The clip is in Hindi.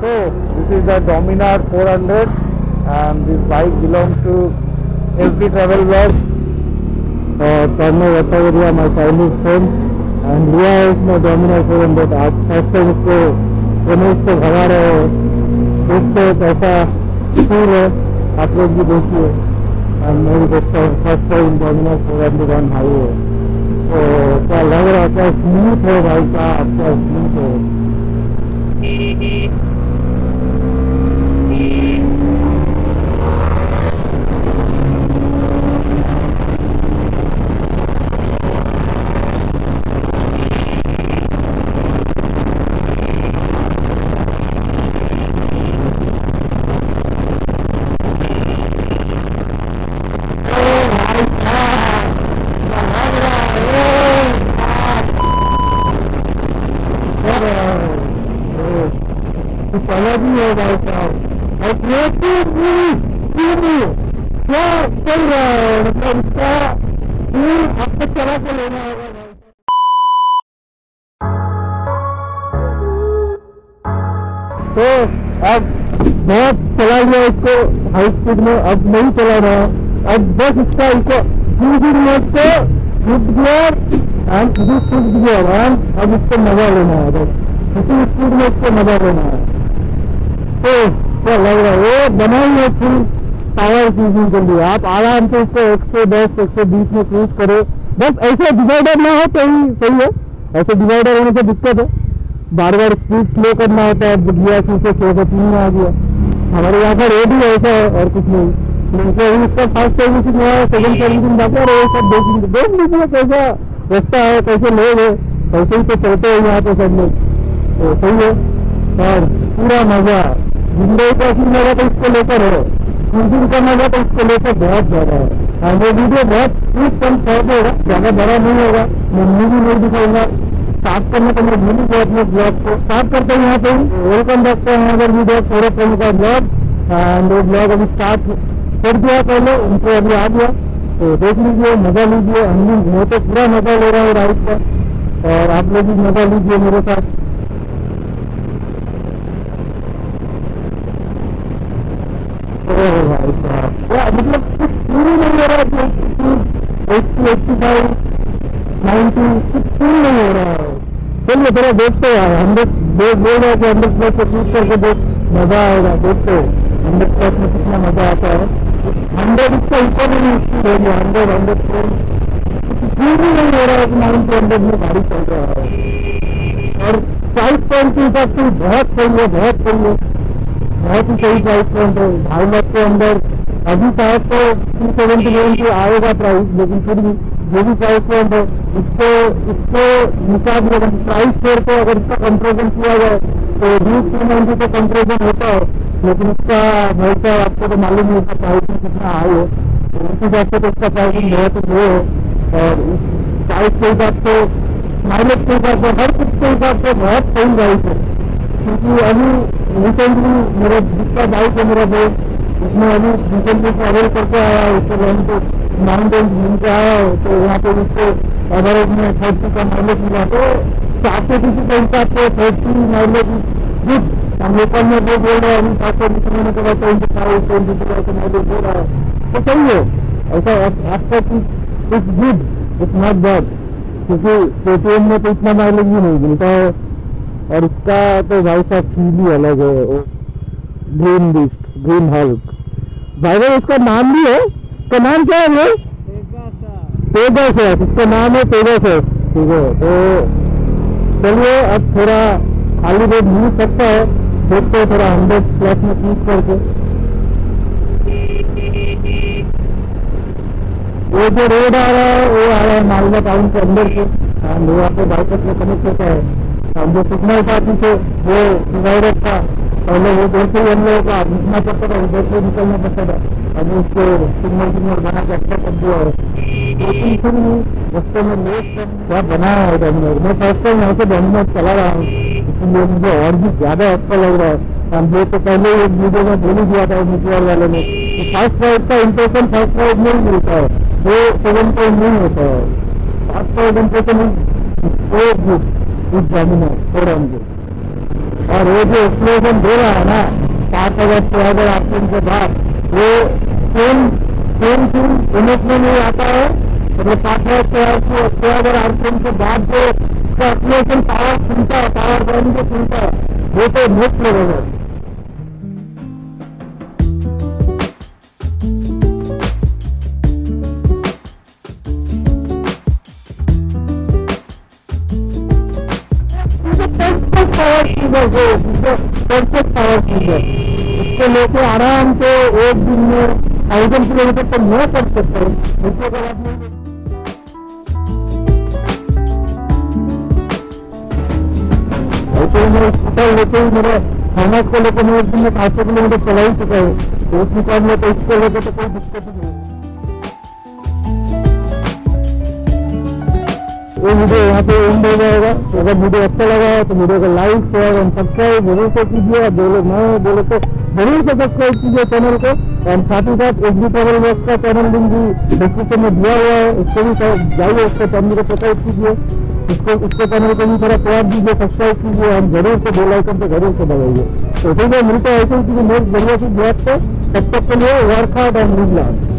So this is the Dominar 400 and this bike belongs to SD Travel Vlogs. Swarnayu Bhattacharya, my childhood friend, and Ria is my Dominar 400. आज फर्स्ट टाइम इसको को भगा रहे हो, देखते कैसा फील है, आप लोग भी देखिए। और मैं भी देखता हूँ first time Dominar 400 on highway. तो क्या लग रहा है, क्या स्मूथ है भाई साहब, क्या स्मूथ है। चला भी है भाई साहब, और क्या चल रहा है, मतलब इसका आपको चला के लेना होगा भाई। तो अब बहुत चला लिया इसको हाई स्पीड में, अब नहीं चला रहा, अब बस इसका eco good gear and swift gear, and अब इसको मजा लेना है, बस इसी स्पीड में इसको मजा लेना है। तो क्या लग रहा है, वो बनाइए फुल पावर क्रूजिंग के लिए, आप आराम से इसको 110 120 में क्रूज करो, बस ऐसे डिवाइडर ना हो तो ही सही है। ऐसे डिवाइडर होने से दिक्कत है, बार बार स्पीड स्लो करना होता है, गियर 6 से 6 से 3 में आ गया। हमारे यहाँ पर रेडी ऐसा है और कुछ नहीं, लेकिन इसका फर्स्ट सर्विसिंग हुआ है, सेकंड सर्विसिंग बाकी है, वो सब देख लीजिए कैसा रास्ता है, कैसे लोग है, कैसे ही तो चलते हैं यहाँ पे सब लोग। तो सही है और पूरा मजा, जिंदगी का असली मजा तो इसको लेकर है, क्रूजिंग का मजा तो इसको लेकर बहुत ज्यादा है। और ये वीडियो बहुत कम शॉर्ट होगा, ज्यादा बड़ा नहीं होगा, मैं मूवी नहीं दिखाऊंगा। स्टार्ट करने को मैं भूल गया अपने ब्लॉग को, स्टार्ट करते हैं यहाँ पे। Welcome back to another video Saurabh Prabhu का ब्लॉग, एंड वो ब्लॉग अभी स्टार्ट कर दिया पहले, उनको अभी आ गया, तो देख लीजिए, मजा लीजिए। मैं तो पूरा मजा ले रहा हूँ राइड का, और आप लोग भी मजा लीजिए मेरे साथ। भाई साहब मतलब कुछ फील नहीं हो रहा है, 85 90 कुछ फील नहीं हो रहा है। चलिए थोड़ा देखते हैं, 100 बोल रहा है कि 100 प्लस से क्रूज करके देख मजा आएगा, देखते हैं 100 प्लस में कितना मजा आता है। 100 इसका इकोनॉमी स्पीड हो गया, 100 फील ही नहीं हो रहा है कि 90 100 में गाड़ी चल रहा है। और प्राइस पॉइंट के हिसाब से बहुत सही है, बहुत सही है, बहुत ही सही प्राइस पॉइंट है। 2.5 लाख के अंदर अभी शायद से 279 की आएगा प्राइस, लेकिन फिर भी जो भी प्राइस पॉइंट है इसको मुकाबले प्राइस छोड़ के अगर इसका कंपेरिजन किया जाए तो 290 से कंपेरिजन होता है, लेकिन इसका भाई साहब आपको तो मालूम है इसका प्राइसिंग कितना हाई है, तो उस हिसाब से तो इसका प्राइसिंग बहुत लो है। और इस प्राइस के हिसाब से, माइलेज के हिसाब से, हर कुछ के हिसाब से बहुत सही बाइक है। क्योंकि अभी रिसेंटली मेरा जिसका बाइक है मेरा दोस्त, उसने अभी रिसेंटली ट्रैवल करके आया है, उसको लॉन्ग को माउंटेन्स घूम के आया है, तो यहाँ पे उसको एवरेज में 30 का माइलेज मिला, तो 400 सीसी के हिसाब से 30 माइलेज गुड। हम लोकल में वो बोल रहे हैं अभी 700 सीसी में तो 25 ऐसे माइलेज दे रहा है, तो सही है। ऐसा it's good, it's not bad, क्योंकि KTM में तो इतना माइलेज भी नहीं मिलता है। और इसका तो भाई साहब फील ही अलग है, ग्रीन बीस्ट, ग्रीन हल्क भाई साहब, इसका नाम भी है, इसका नाम क्या है? पेगासस, इसका नाम है पेगासस, ठीक है। तो चलिए अब थोड़ा खाली रोड मिल सकता है, देखते हैं थोड़ा 100 प्लस में क्रूज करके। वो जो रोड आ रहा है वो आ रहा है मालवा टाउन के अंदर से, एंड वो आपको बाइपास में कनेक्ट होता है। हम जो सिग्नल था पीछे वो डिवाइडर था, पहले वो दूर से हम लोगों का घुसना पड़ता था, उधर से निकलना पड़ता था, अभी उसको सिग्नल बना के अच्छा कर दिया है। लेकिन फिर रास्ते में लेट क्या बनाया है डोमिनार, मैं फर्स्ट टाइम यहाँ से डोमिनार चला रहा हूँ, इसलिए मुझे और भी ज्यादा अच्छा लग रहा है। हम लोग तो पहले एक वीडियो में बोल ही दिया था मीटर वाले ने, फर्स्ट राइड का इंप्रेशन फर्स्ट राइड में ही मिलता है, वो सेकंड टाइम नहीं होता है। First ride impression is so good with Dominar 400। और वो जो एक्सप्लोजन दे रहा है ना 5,000-6,000 आरपीएम के बाद, वो सेम चीज इमोशनल में आता है। मतलब 5,000-6,000 आरपीएम के बाद जो उसका एक्सप्लोजन पावर खुलता है, पावर बर्न जो खुलता है, वो तो नेक्स्ट लेवल है। परफेक्ट पावर चीज है, इसको लेके आराम से एक दिन में 1000 किलोमीटर तक मैं कर सकता हूँ। इसके अगर आप ऐसे मेरे स्कूटर लेके ही मेरे फाइनेंस को लेकर मैं एक दिन में 500 किलोमीटर चला ही चुका हूँ, तो उस मुकाबले तो इसको लेकर तो कोई दिक्कत नहीं है। ये वीडियो यहाँ पे एंड हो जाएगा। तो अगर वीडियो अच्छा लगा है तो वीडियो को लाइक शेयर एंड सब्सक्राइब जरूर से कीजिए। जो लोग नए हैं वो लोग तो जरूर से सब्सक्राइब कीजिए चैनल को। एंड साथ ही साथ एसबी ट्रैवल वर्क्स का चैनल लिंक भी डिस्क्रिप्शन में दिया हुआ है, उसको भी जाइए, उसको चैनल को सब्सक्राइब कीजिए, उसको चैनल को भी थोड़ा प्यार दीजिए, सब्सक्राइब कीजिए एंड जरूर से बेल आइकन पे जरूर से दबाइए। तो ठीक है, मिलते हैं ऐसे ही नेक्स्ट बढ़िया सी ब्लॉग पे। तब तक के लिए work hard and live life.